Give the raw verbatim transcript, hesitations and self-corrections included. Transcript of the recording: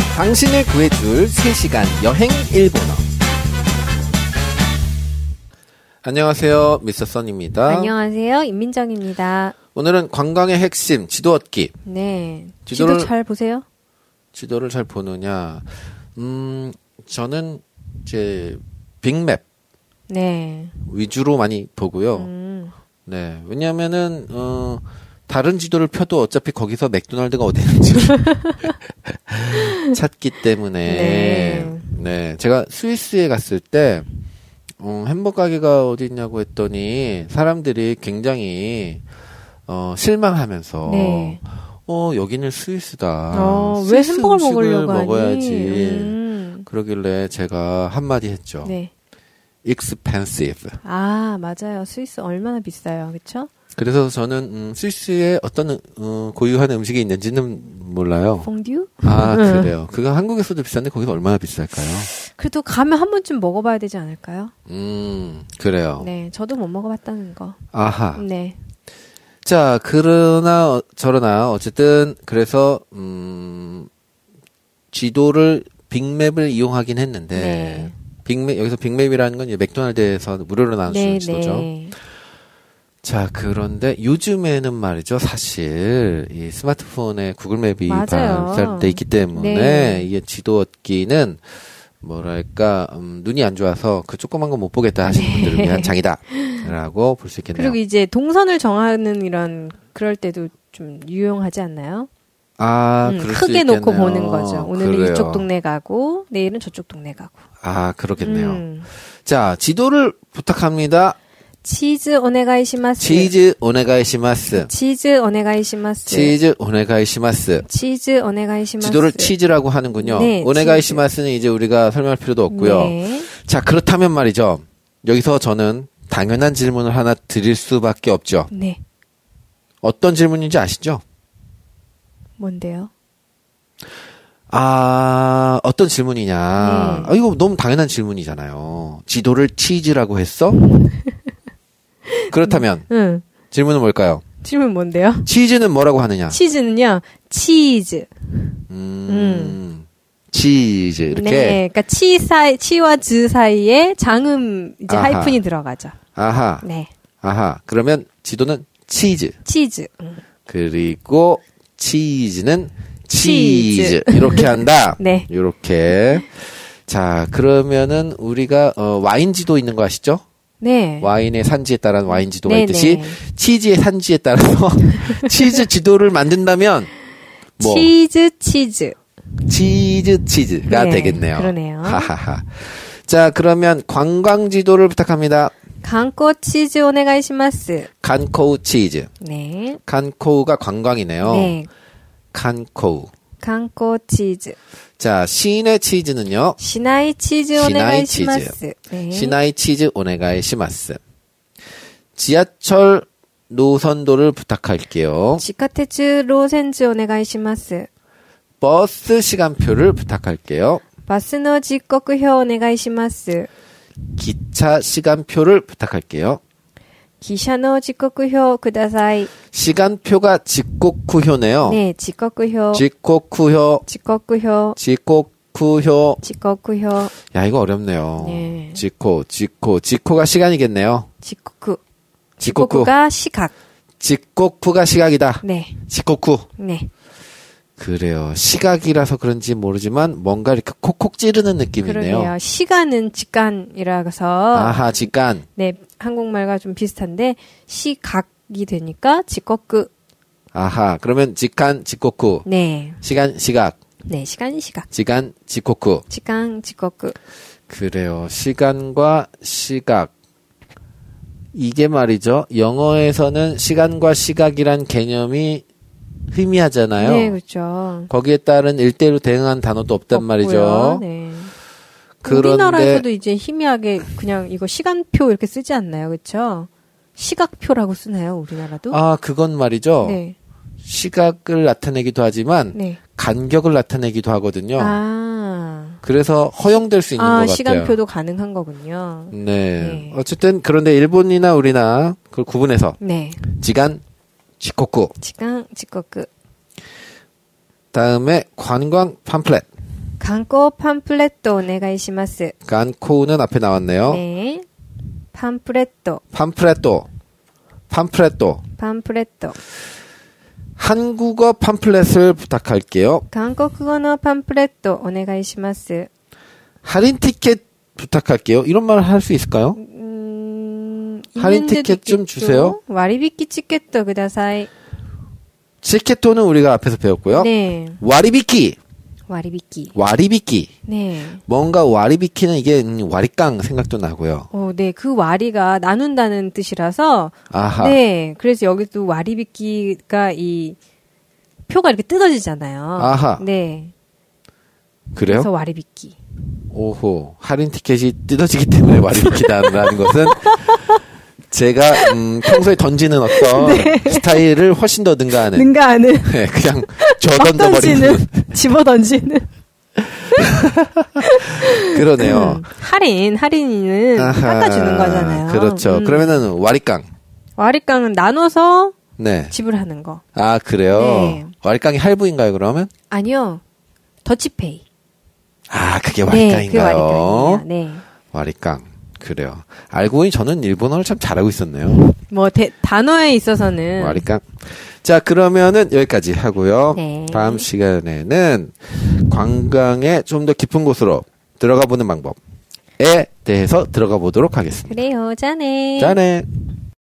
당신을 구해줄 세 시간 여행 일본어. 안녕하세요, 미스터 선입니다. 안녕하세요, 임민정입니다. 오늘은 관광의 핵심, 지도 얻기. 네. 지도를, 지도 잘 보세요? 지도를 잘 보느냐. 음, 저는 이제 빅맵. 네. 위주로 많이 보고요. 음. 네. 왜냐면은, 어, 다른 지도를 펴도 어차피 거기서 맥도날드가 어디 있는지 찾기 때문에. 네. 네. 제가 스위스에 갔을 때, 어, 햄버거 가게가 어디 있냐고 했더니 사람들이 굉장히 어, 실망하면서 네. 어, 여기는 스위스다. 어, 스위스 왜 햄버거를 먹으려고 먹어야지. 음. 그러길래 제가 한마디 했죠. 네. expensive. 아, 맞아요. 스위스 얼마나 비싸요. 그렇죠? 그래서 저는 음, 스위스에 어떤 어, 고유한 음식이 있는지는 몰라요. 퐁듀? 아, 그래요. 그거 한국에서도 비싼데 거기서 얼마나 비쌀까요? 그래도 가면 한 번쯤 먹어봐야 되지 않을까요? 음, 그래요. 네, 저도 못 먹어봤다는 거. 아하. 네. 자, 그러나 저러나 어쨌든 그래서 음, 지도를 빅맵을 이용하긴 했는데 네. 빅맵 여기서 빅맵이라는 건 이제 맥도날드에서 무료로 나눠주는 네, 지도죠. 네. 자, 그런데 요즘에는 말이죠. 사실 이 스마트폰에 구글맵이 발달돼 있기 때문에 네. 이게 지도 얻기는 뭐랄까 음, 눈이 안 좋아서 그 조그만 거 못 보겠다 하시는 네. 분들을 위한 장이다라고 볼 수 있겠네요. 그리고 이제 동선을 정하는 이런 그럴 때도 좀 유용하지 않나요? 아, 음, 그럴 크게 수 있겠네요. 놓고 보는 거죠. 오늘은 그래요. 이쪽 동네 가고 내일은 저쪽 동네 가고. 아, 그렇겠네요. 음. 자, 지도를 부탁합니다. 치즈 오네가이시마스. 치즈 오네가이시마스. 치즈 오네가이시마스. 치즈 오네가이시마스. 치즈 오네가이시마스. 지도를 치즈라고 하는군요. 네, 오네가이시마스는 이제 우리가 설명할 필요도 없고요. 네. 자, 그렇다면 말이죠. 여기서 저는 당연한 질문을 하나 드릴 수밖에 없죠. 네. 어떤 질문인지 아시죠? 뭔데요? 아, 어떤 질문이냐. 네. 아, 이거 너무 당연한 질문이잖아요. 지도를 치즈라고 했어? 그렇다면 응. 질문은 뭘까요? 질문 뭔데요? 치즈는 뭐라고 하느냐? 치즈는요. 치즈. 음. 음. 치즈 이렇게. 네. 그러니까 치 사이 치와 즈 사이에 장음 이제 아하. 하이픈이 들어가죠. 아하. 네. 아하. 그러면 지도는 치즈. 치즈. 음. 그리고 치즈는 치즈. 치즈. 이렇게 한다. 네. 이렇게. 자, 그러면은 우리가 어, 와인 지도 있는 거 아시죠? 네. 와인의 산지에 따른 와인 지도가 네, 있듯이 네. 치즈의 산지에 따라서 치즈 지도를 만든다면 뭐 치즈 치즈 치즈 치즈가 네, 되겠네요. 그러네요. 하하하. 자, 그러면 관광 지도를 부탁합니다. 간코 치즈 오네가이시마스. 간코우 치즈. 네. 간코우가 관광이네요. 네. 간코우. 간코 치즈. 자, 시내 치즈는요. 시나이 치즈 오네가이시마스. 네. 시나이 치즈 오네가이시마스. 지하철 노선도를 부탁할게요. 지카테츠 로센즈 오네가이시마스. 버스 시간표를 부탁할게요. 바스노 직刻표 오네가이시마스. 기차 시간표를 부탁할게요. 기샤노 직刻표 쿠다사이. 시간표가 직刻표네요. 네, 직刻표. 직刻표. 직刻표. 직刻표. 직刻표. 야, 이거 어렵네요. 네. 직코, 직코, 직코가 시간이겠네요. 직刻. 직刻. 직刻가 시각. 직刻가 시각이다. 네. 직刻. 네. 그래요. 시각이라서 그런지 모르지만 뭔가 이렇게 콕콕 찌르는 느낌이네요. 그러게요. 시간은 직간이라서. 아하, 직간. 네, 한국말과 좀 비슷한데 시각이 되니까 직刻. 아하, 그러면 직간, 직刻. 네. 시간, 시각. 네, 시간, 시각. 시간, 직刻. 시간, 직刻. 그래요. 시간과 시각. 이게 말이죠. 영어에서는 시간과 시각이란 개념이 희미하잖아요. 네, 그렇죠. 거기에 따른 일대일로 대응한 단어도 없단 없고요. 말이죠. 네. 그런데 우리나라에서도 이제 희미하게 그냥 이거 시간표 이렇게 쓰지 않나요? 그렇죠? 시각표라고 쓰나요? 우리나라도? 아, 그건 말이죠. 네. 시각을 나타내기도 하지만 네. 간격을 나타내기도 하거든요. 아. 그래서 허용될 수 있는 아, 것 같아요. 시간표도 가능한 거군요. 네. 네. 어쨌든 그런데 일본이나 우리나 그걸 구분해서 네. 지간, 직刻. 시간, 직刻. 다음에 관광 팜플렛. 광고 팜플렛도 오네가이시마스. 깐코는 앞에 나왔네요. 네. 팜플렛도. 팜플렛도. 팜플렛도. 팜플렛도. 한국어 팜플렛을 부탁할게요. 한국어의 팜플렛도 오네가이시마스. 할인 티켓 부탁할게요. 이런 말 할 수 있을까요? 음, 할인 티켓 좀 주세요. 와리비키 티켓도 그다사이. 티켓토는 우리가 앞에서 배웠고요. 네. 와리비키. 와리비키. 와리비키. 네. 뭔가 와리비키는 이게 와리깡 생각도 나고요. 어, 네. 그 와리가 나눈다는 뜻이라서. 아하. 네. 그래서 여기도 와리비키가 이 표가 이렇게 뜯어지잖아요. 아하. 네. 그래요? 그래서 와리비키. 오호. 할인 티켓이 뜯어지기 때문에 와리비키다라는 것은 제가 음, 평소에 던지는 어떤 네. 스타일을 훨씬 더 능가하는. 능가하는. 네, 그냥 저 던져버리는. 집어 던지는. 그러네요. 음, 할인, 할인은 아하, 깎아주는 거잖아요. 그렇죠. 음. 그러면은 와리깡. 와리깡은 나눠서 네. 지불하는 거. 아, 그래요? 네. 와리깡이 할부인가요, 그러면? 아니요. 더치페이. 아, 그게 와리깡인가요? 네, 그게 와리깡이에요. 네. 와리깡. 그래요. 알고 보니 저는 일본어를 참 잘하고 있었네요. 뭐, 대, 단어에 있어서는. 와리깡. 자, 그러면은 여기까지 하고요. 네. 다음 시간에는 관광에 좀 더 깊은 곳으로 들어가 보는 방법에 대해서 들어가 보도록 하겠습니다. 그래요. 짜네. 짜네.